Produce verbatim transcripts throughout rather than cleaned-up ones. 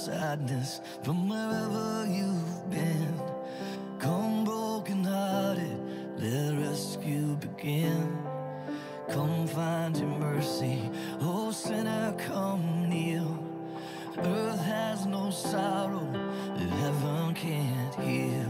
sadness from wherever you've been. Come broken-hearted, let rescue begin. Come find your mercy, oh sinner, come kneel. Earth has no sorrow that heaven can't heal.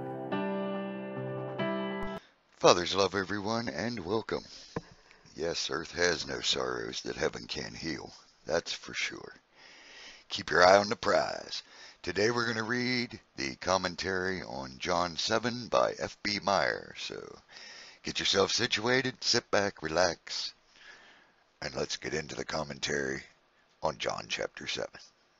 Fathers love everyone and welcome. Yes, earth has no sorrows that heaven can't heal. That's for sure. Keep your eye on the prize. Today we're going to read the commentary on John seven by F B Meyer. So get yourself situated, sit back, relax, and let's get into the commentary on John chapter seven.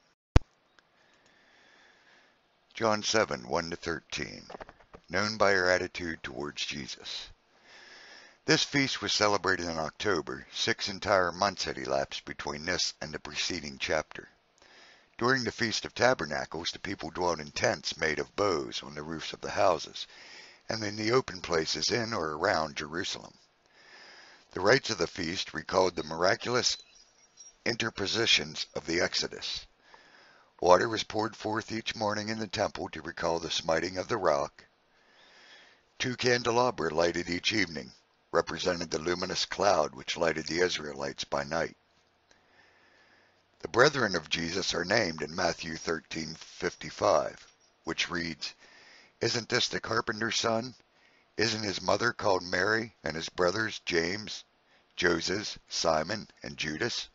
John seven, one to thirteen. Known by her attitude towards Jesus. This feast was celebrated in October. Six entire months had elapsed between this and the preceding chapter. During the Feast of Tabernacles, the people dwelt in tents made of boughs on the roofs of the houses, and in the open places in or around Jerusalem. The rites of the feast recalled the miraculous interpositions of the Exodus. Water was poured forth each morning in the temple to recall the smiting of the rock. Two candelabra lighted each evening represented the luminous cloud which lighted the Israelites by night. The brethren of Jesus are named in Matthew thirteen fifty-five, which reads, "Isn't this the carpenter's son? Isn't his mother called Mary, and his brothers James, Joses, Simon, and Judas?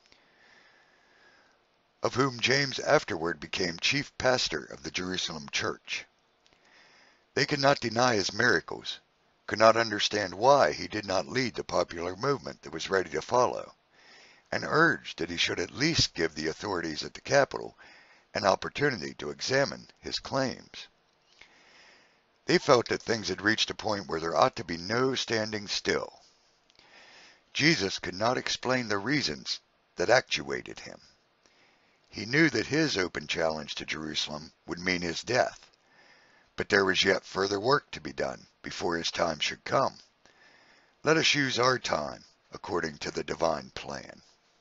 Of whom James afterward became chief pastor of the Jerusalem church." They could not deny his miracles, could not understand why he did not lead the popular movement that was ready to follow, and urged that he should at least give the authorities at the capital an opportunity to examine his claims. They felt that things had reached a point where there ought to be no standing still. Jesus could not explain the reasons that actuated him. He knew that his open challenge to Jerusalem would mean his death, but there was yet further work to be done before his time should come. Let us use our time according to the divine plan.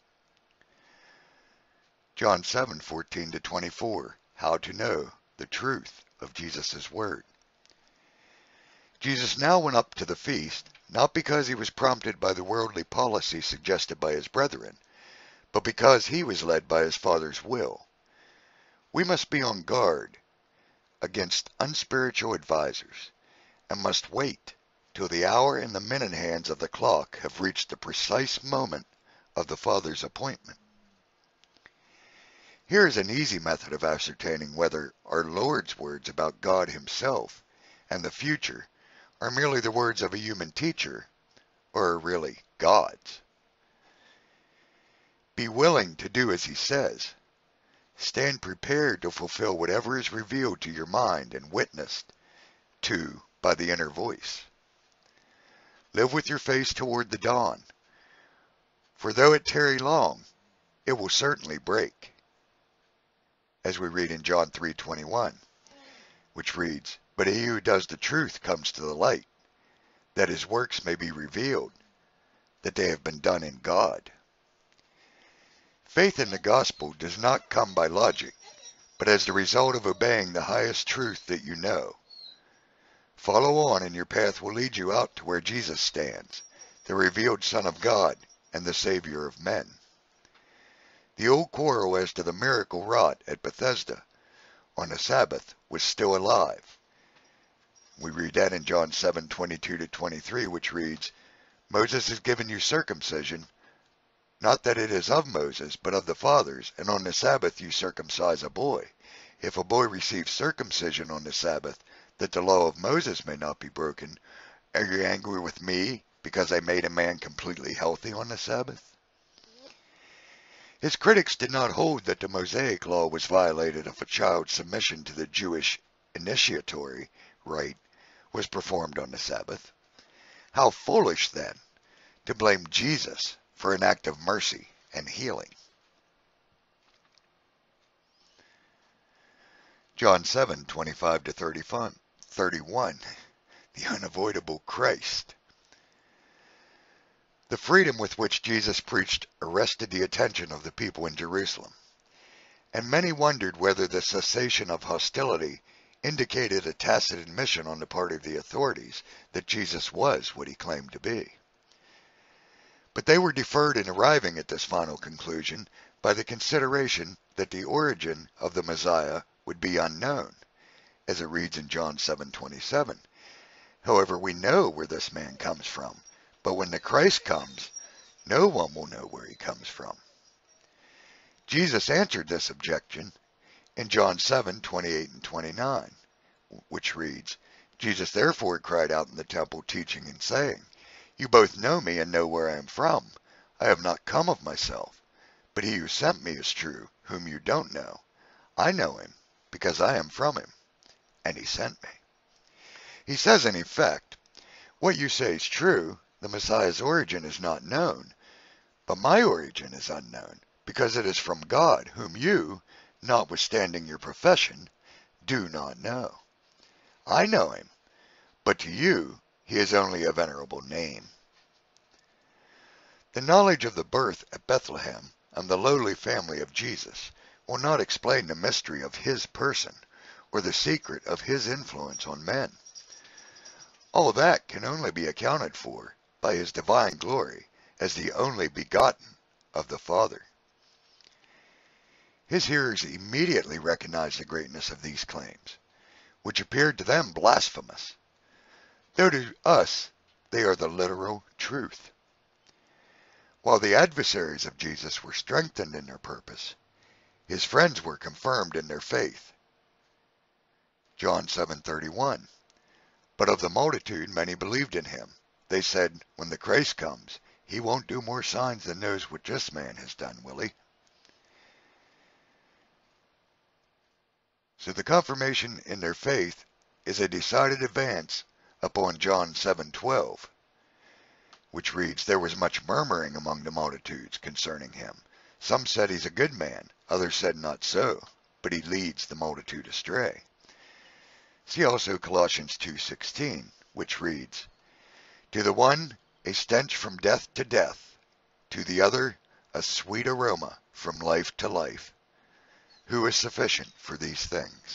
John seven, fourteen to twenty-four. How to know the truth of Jesus' word. Jesus now went up to the feast, not because he was prompted by the worldly policy suggested by his brethren, but because he was led by his Father's will. We must be on guard against unspiritual advisers, and must wait till the hour and the minute hands of the clock have reached the precise moment of the Father's appointment. Here is an easy method of ascertaining whether our Lord's words about God himself and the future are merely the words of a human teacher, or are really God's. Be willing to do as he says. Stand prepared to fulfill whatever is revealed to your mind and witnessed to by the inner voice. Live with your face toward the dawn, for though it tarry long, it will certainly break. As we read in John three twenty-one, which reads, "But he who does the truth comes to the light, that his works may be revealed, that they have been done in God." Faith in the gospel does not come by logic, but as the result of obeying the highest truth that you know. Follow on, and your path will lead you out to where Jesus stands, the revealed Son of God and the Savior of men. The old quarrel as to the miracle wrought at Bethesda on the Sabbath was still alive. We read that in John seven, twenty-two to twenty-three, which reads, "Moses has given you circumcision, not that it is of Moses, but of the fathers, and on the Sabbath you circumcise a boy. If a boy receives circumcision on the Sabbath, that the law of Moses may not be broken, are you angry with me because I made a man completely healthy on the Sabbath?" His critics did not hold that the Mosaic law was violated if a child's submission to the Jewish initiatory rite was performed on the Sabbath. How foolish, then, to blame Jesus for an act of mercy and healing. John seven, twenty-five to thirty-one, the unavoidable Christ. The freedom with which Jesus preached arrested the attention of the people in Jerusalem. and many wondered whether the cessation of hostility indicated a tacit admission on the part of the authorities that Jesus was what he claimed to be. But they were deferred in arriving at this final conclusion by the consideration that the origin of the Messiah would be unknown, as it reads in John seven twenty-seven. However, we know where this man comes from, but when the Christ comes, no one will know where he comes from. Jesus answered this objection in John seven twenty-eight and twenty-nine, which reads, Jesus therefore cried out in the temple, teaching and saying, You both know me and know where I am from. I have not come of myself, but he who sent me is true, whom you don't know. I know him, because I am from him, and he sent me. He says in effect, what you say is true, the Messiah's origin is not known, but my origin is unknown, because it is from God, whom you, notwithstanding your profession, do not know. I know him, but to you he is only a venerable name. The knowledge of the birth at Bethlehem and the lowly family of Jesus will not explain the mystery of his person or the secret of his influence on men. All that can only be accounted for by his divine glory as the only begotten of the Father. His hearers immediately recognized the greatness of these claims, which appeared to them blasphemous, though to us they are the literal truth. While the adversaries of Jesus were strengthened in their purpose, his friends were confirmed in their faith. John seven thirty-one. But of the multitude many believed in him. They said, when the Christ comes, he won't do more signs than those which this man has done, will he? So the confirmation in their faith is a decided advance upon John seven twelve, which reads, There was much murmuring among the multitudes concerning him. Some said he's a good man, others said not so, but he leads the multitude astray. See also Colossians two sixteen, which reads, To the one a stench from death to death, to the other a sweet aroma from life to life. Who is sufficient for these things?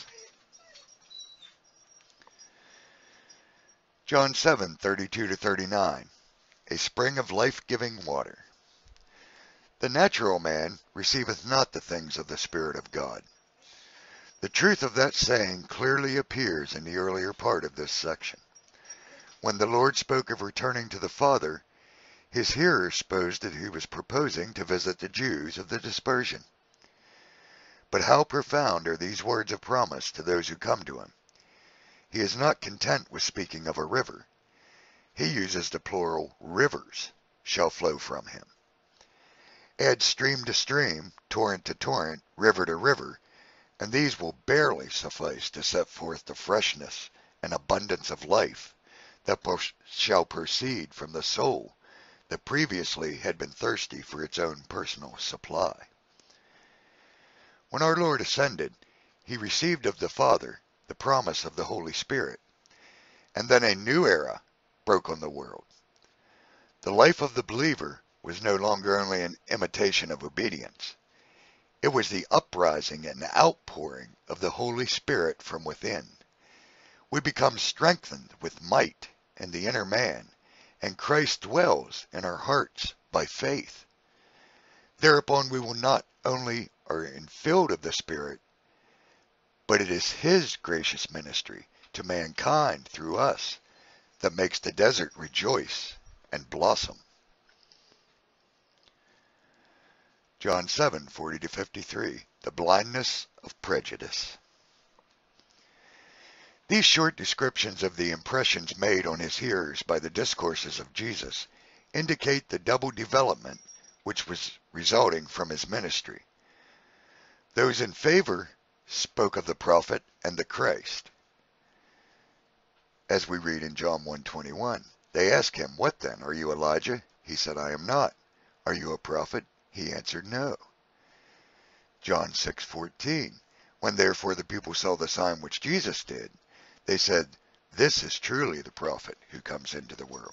John seven thirty-two to thirty-nine, a spring of life-giving water. The natural man receiveth not the things of the Spirit of God. The truth of that saying clearly appears in the earlier part of this section. When the Lord spoke of returning to the Father, his hearers supposed that he was proposing to visit the Jews of the dispersion. But how profound are these words of promise to those who come to him. He is not content with speaking of a river. He uses the plural rivers shall flow from him. Add stream to stream, torrent to torrent, river to river, and these will barely suffice to set forth the freshness and abundance of life that shall proceed from the soul that previously had been thirsty for its own personal supply. When our Lord ascended, he received of the Father the promise of the Holy Spirit, and then a new era broke on the world. The life of the believer was no longer only an imitation of obedience. It was the uprising and outpouring of the Holy Spirit from within. We become strengthened with might in the inner man, and Christ dwells in our hearts by faith. Thereupon we will not only are infilled of the Spirit, but it is his gracious ministry to mankind through us that makes the desert rejoice and blossom. John seven forty to fifty-three, the blindness of prejudice. These short descriptions of the impressions made on his hearers by the discourses of Jesus indicate the double development which was resulting from his ministry. Those in favor spoke of the prophet and the Christ. As we read in John one twenty-one, they asked him, What then? Are you Elijah? He said, I am not. Are you a prophet? He answered, No. John six fourteen, when therefore the people saw the sign which Jesus did, they said, This is truly the prophet who comes into the world.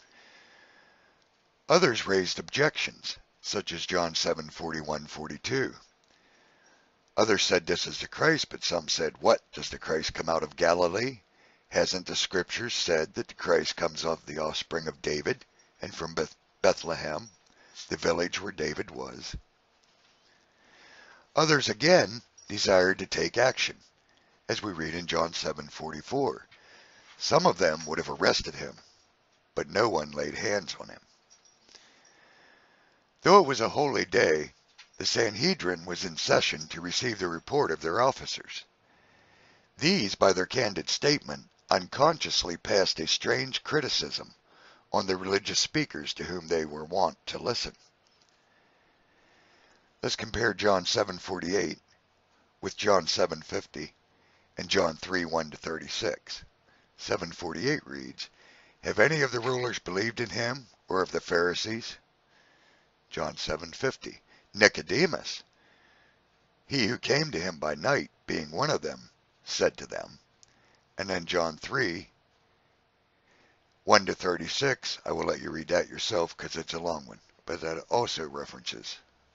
Others raised objections, such as John seven forty-one to forty-two. Others said this is the Christ, but some said, what, does the Christ come out of Galilee? Hasn't the scriptures said that the Christ comes of the offspring of David and from Beth- Bethlehem, the village where David was? Others again desired to take action, as we read in John seven forty-four. Some of them would have arrested him, but no one laid hands on him. Though it was a holy day, the Sanhedrin was in session to receive the report of their officers. These, by their candid statement, unconsciously passed a strange criticism on the religious speakers to whom they were wont to listen. Let's compare John seven forty-eight with John seven fifty and John three one to thirty-six. seven forty-eight reads, have any of the rulers believed in him or of the Pharisees? John seven fifty, Nicodemus, he who came to him by night, being one of them, said to them. And then John three, one to thirty-six, I will let you read that yourself because it's a long one, but that also references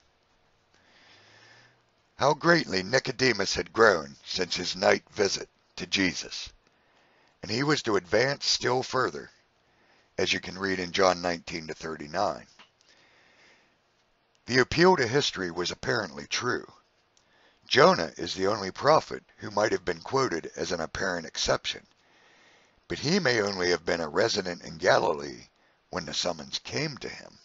how greatly Nicodemus had grown since his night visit to Jesus. And he was to advance still further, as you can read in John nineteen to thirty-nine. The appeal to history was apparently true. Jonah is the only prophet who might have been quoted as an apparent exception, but he may only have been a resident in Galilee when the summons came to him.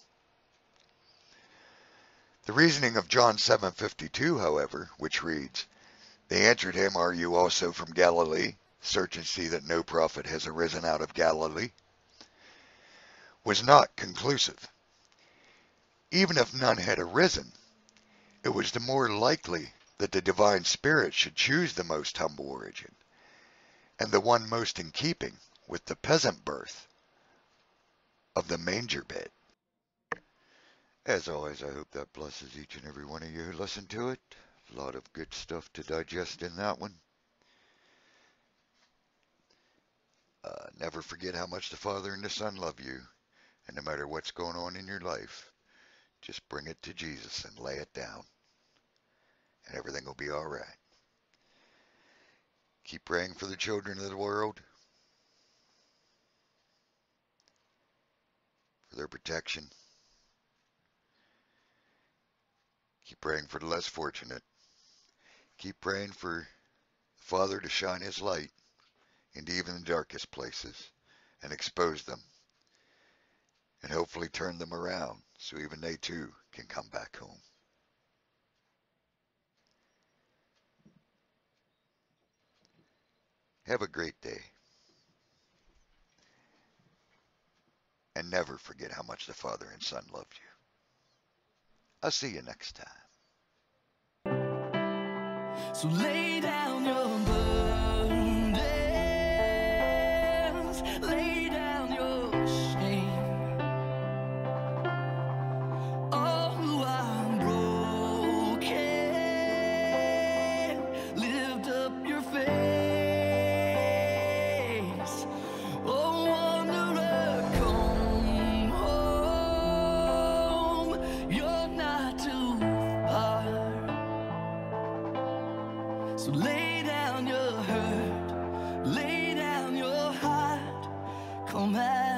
The reasoning of John seven fifty-two, however, which reads, they answered him, are you also from Galilee? Search and see that no prophet has arisen out of Galilee, was not conclusive. Even if none had arisen, it was the more likely that the divine spirit should choose the most humble origin, and the one most in keeping with the peasant birth of the manger bed. As always, I hope that blesses each and every one of you who listen to it. A lot of good stuff to digest in that one. Uh, never forget how much the Father and the Son love you, and no matter what's going on in your life, just bring it to Jesus and lay it down, and everything will be all right. Keep praying for the children of the world, for their protection. Keep praying for the less fortunate. Keep praying for the Father to shine His light into even the darkest places and expose them, and hopefully turn them around so even they too can come back home. Have a great day. And never forget how much the Father and Son loved you. I'll see you next time. So lay down your burdens, lay down your shame. Oh, I'm broken. Lift up your face. Oh, wanderer, come home. You're not too far. So lay down your hurt, lay down your heart, come out.